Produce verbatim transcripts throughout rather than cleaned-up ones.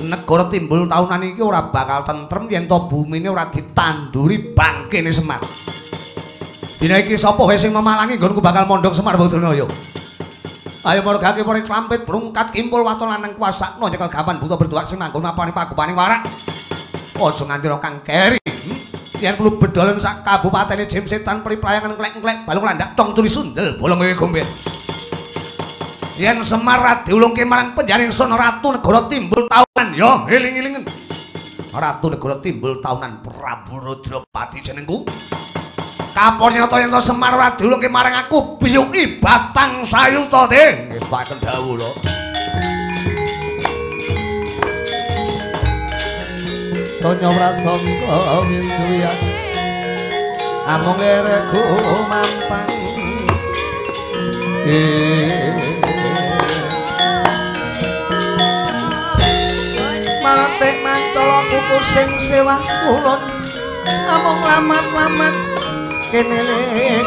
negara timbul taunan iki ora bakal tentrem yen to bumine ora ditanduri bangkene Semar. Dina iki sapa wae sing memalangi nggonku bakal mondhok Semar Badranaya. Ayo margake pare klampit brungkat kimpul waton lanang kuasakno nyekel gaman buta berdoa sing manggon mapane pagupaning warak. Aja ngandira kang keri. Yen perlu bedolen sak kabupatene Jim Setan priplayangan klek-klek balung landak tong tuli sundel bolong wewe gombel. Yen Semar ra diulungke marang penjaring sono ratu negara timbul taunan ya eling-elingen. Ratu negara timbul taunan Prabu Rudrapati jenengku. Kapor nyata yen Semar ora diulungke marang aku biyuki batang sayuta de. Nggih paken dawuh lho. Sonya prasangka winduyan amung lereku mampang. Malatek mantala kuku sing sewah kulon amung lamat-lamat kene lek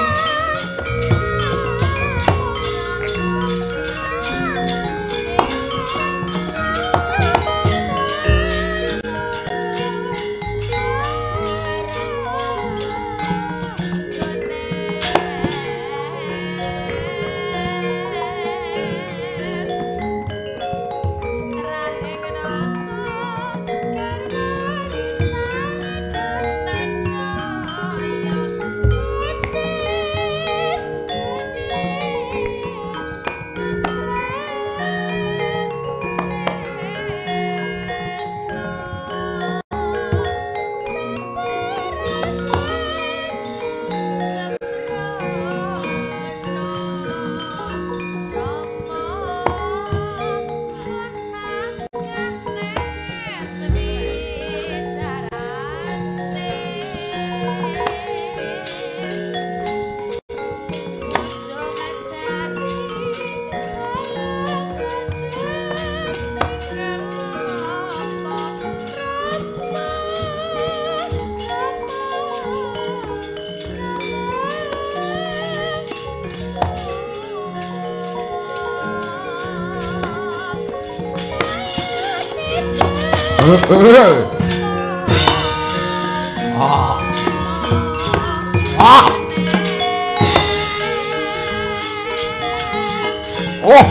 Ah. Ah. Oh.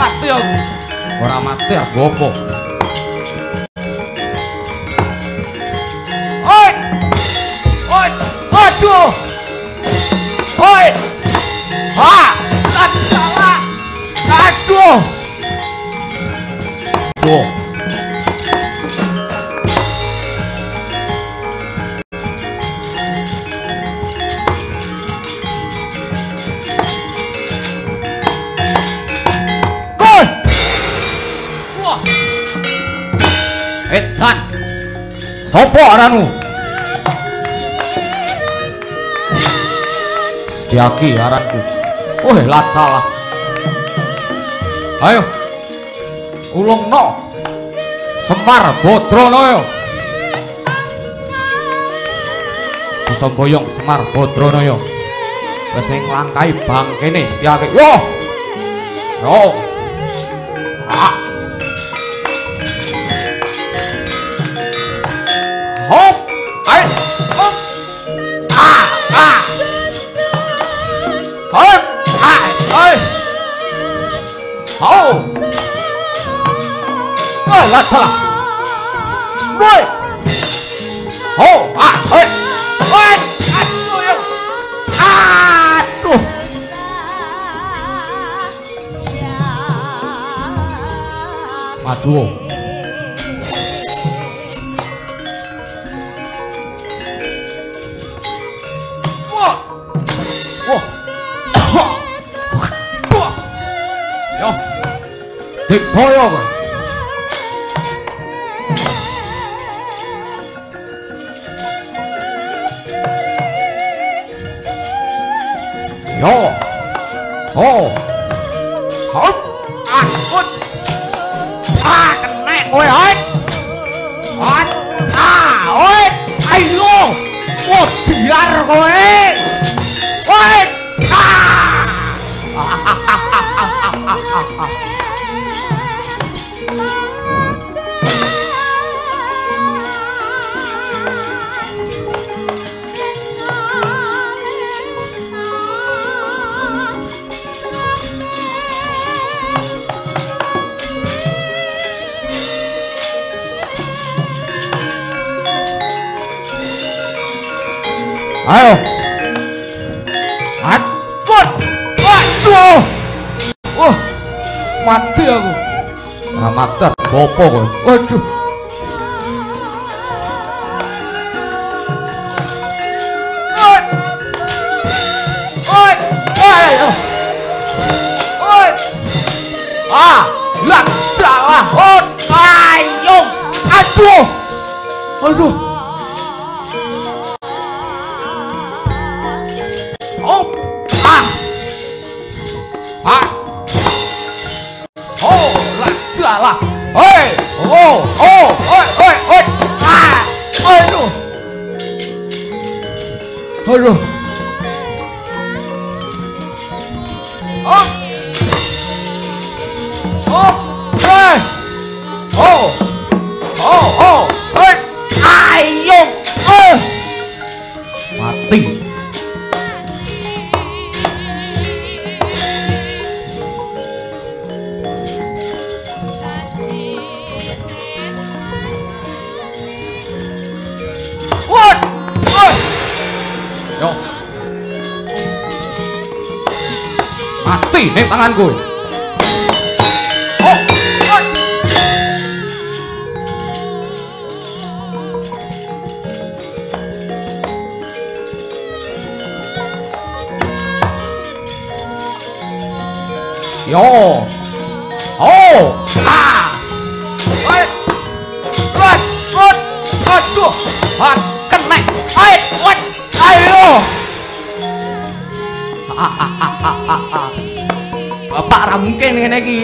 mati aku. Ora mati aku apa? Oi! Oi! Aduh! Oi! Ha! Tak salah! Aduh! Tuh. Edan, sopo aranu? Setiaki aranku. Oh latalah. Ayo, ulung no. Semar Badranaya. Semboyong Semar Badranaya. Wis ning langkai bangkene Setyaki. Yo. Yo. Ah. Hop, ayo, hop, ah, ah, hop, ah, ayo, hop, ayo, lah, lah, boy, hop, ah, ayo, ayo, aduh, yo, aduh, maju. Yo, dik boyo kowe. Yo, oh, hop, ah, ut, ah, kena kowe, oi, oi, ah, oi, ayo, oh, biar kowe, oi, ah. Ayo, akut, waduh, wah, mati aku, nah, mati, bopo kowe, waduh, oi, oi, ayo, oi, ah, lah, salah, oi, ayo, aduh, aduh. Oh, ah, ah, oh, lah, lah, oi, oh, oh, oi, oi, oi, ah, aduh, aduh, oh, oh, eh, oh, oh, oh, oi, ayo, eh, mati. Yo, mati nih tanganku. Oh, oh. Yo, oh, ah, wait, wait, wait, aduh, ah, kena, wait, wait. Ayo, bapak ra mungkin ngene iki.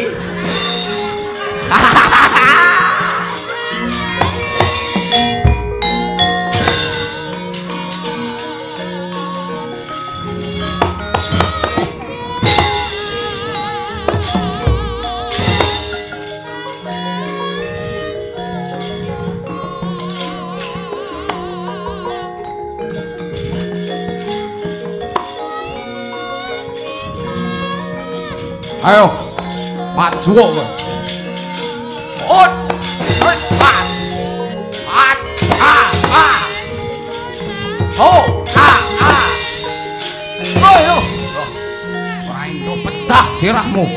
Ayo, Maju kowe. Ot. Ot. At. At. Ah. Ah. Oh. Ah. Ah. Oh, yo. Ora iso pecah sirahmu.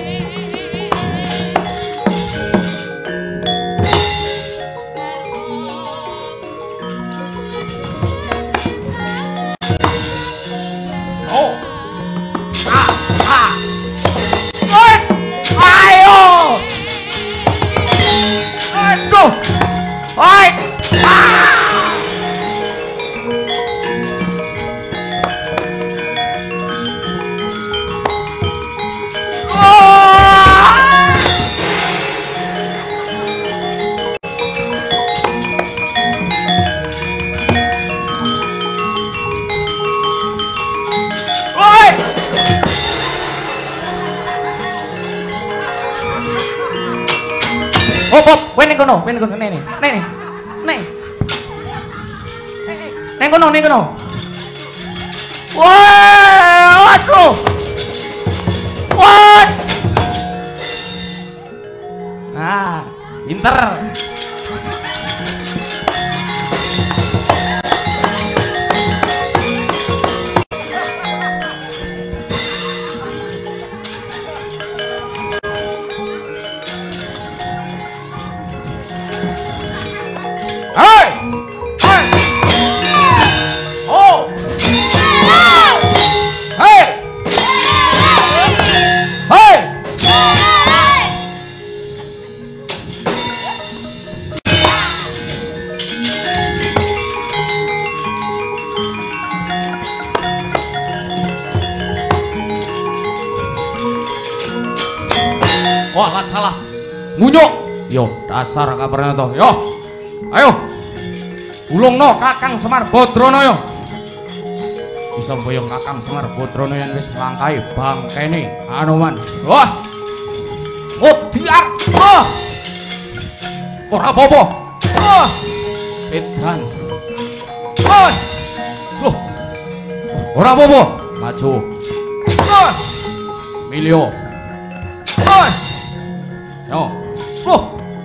Wen kono, wen kono, nih nih, nih nih, nih, nih kono, nih kono. Wah, aduh, what? Nah, pinter. Wah, lah salah. Ngunyuk. Yo, dasar kabarnya toh. Yo. Ayo. Ulungno Kakang Semar Badrono yo. Bisa boyong Kakang Semar Badrono yang wis langkai bangkene Anoman. Wah. Mutiar. Wah. Ora apa-apa. Wah. Edan. Wah. Loh. Ora apa-apa. Maju. Wah. Milio. Wah. Yo. Wah.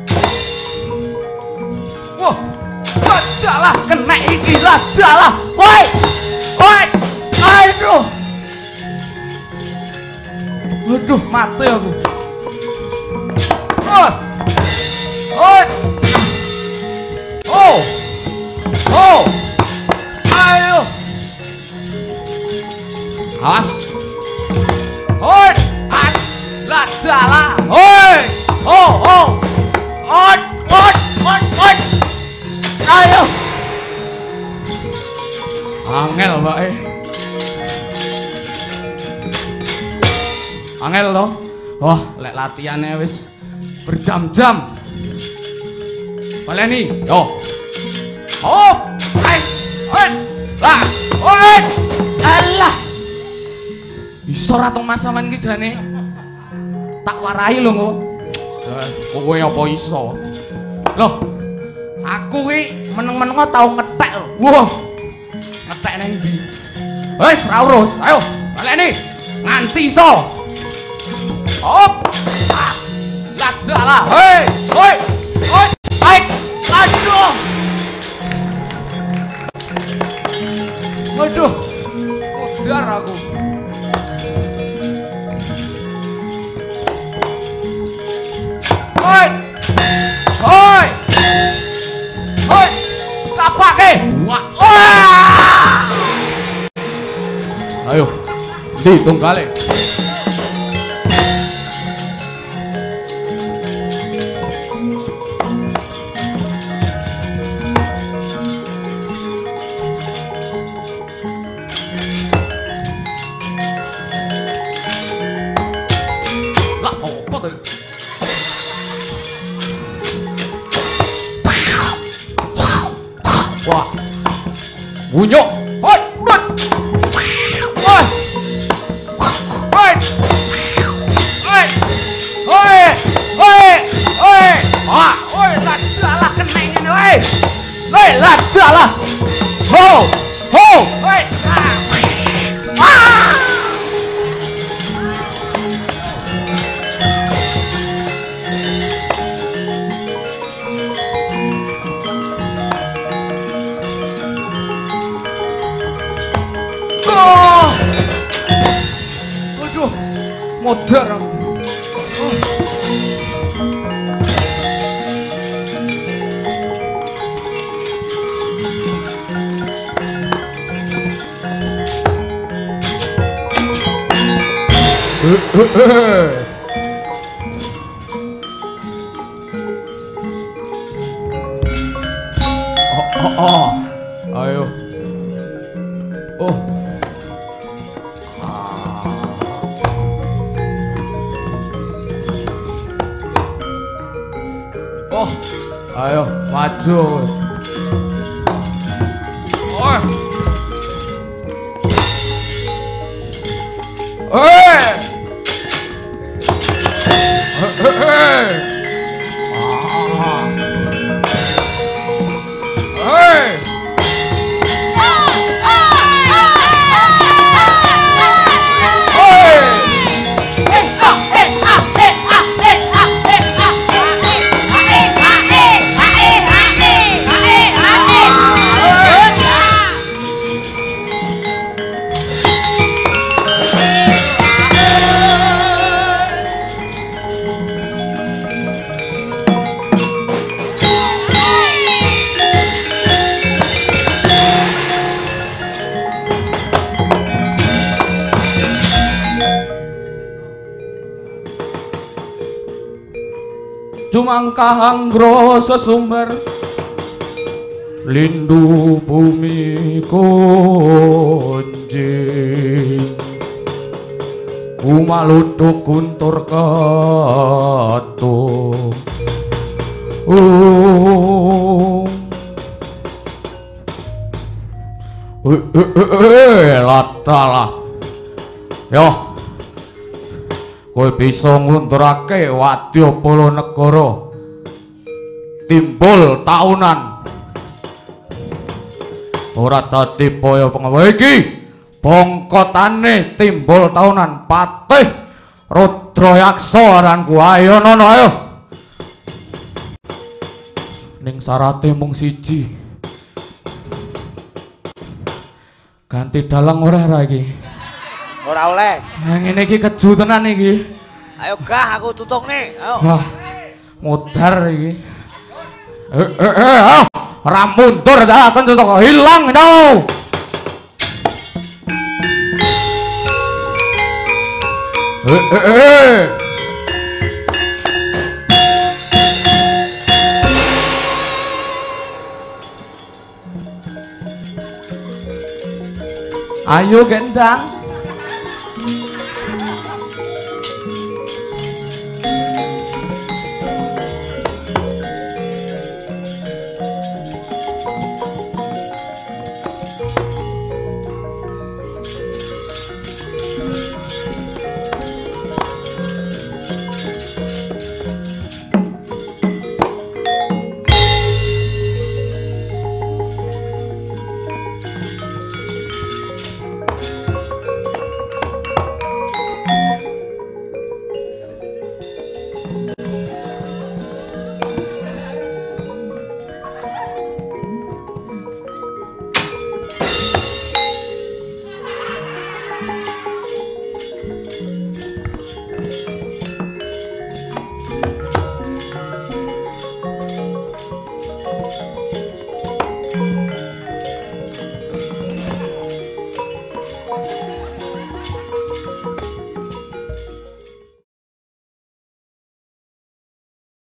Wah. Adalah kena iki lah dalah. Woi. Woi. Aduh. Aduh, mati aku. Oh. Oh. Oh. Oh. Ayo. Awas. Hoi. At. Lah dalah. Hoi. Oh, oh. Ot, ot, ot, ot. Ayo. Angel bae. Angel loh. Wah, lek latihannya wis berjam-jam. Baleni, yo. Hop, guys. Hoi. Lah, hoi. Alah. Iso ra tong masaman ki jane. Tak warai lho kok. Kowe apa iso? Loh. Aku ki meneng-meneng tau ngetek lho. Wah. Ngetek nang ndi? Wis ra urus. Ayo, baleni. Nganti iso. Hop. Ah. Lah dalah. Hei, hoi. Hoi. Baik. Aduh. Waduh. Kodar aku. Hoi. Hoi. Hoi. Tapake. Wah. Ayo. Di tunggale. Lah opo to? Wah. Bunyok. Hoi, udah. Hoi. Hoi. Hoi. Hoi. Hoi. Hoi. Wah, hoi, lah dalah kena ngene wae. Hoi, lah dalah. Ho. Ho. Hoi. Ah. modar. Oh, oh, oh. Ayo. Oh. Oh, ayo maju. Oh. Eh. Hey. Ah. Hey. Cumangkah anggro sesumber lindu bumi konjing umaluduk kuntur ketuk um eh eh eh latalah yo kowe bisa nglunturake Wadyabala negara timbul taunan ora dadi paya pengawa iki bongkotane timbul taunan Patih Rudra aranku ayo nono ayo ning syarate mung siji ganti dalang ora ra iki ora oleh. Yang ini iki keju tenan iki. Ayo gah aku tutung nih. Ayo. Wah. Modar iki. Eh eh eh ayo. Ora mundur dah kan tutuk hilang no. Eh eh eh. Ayo gendang.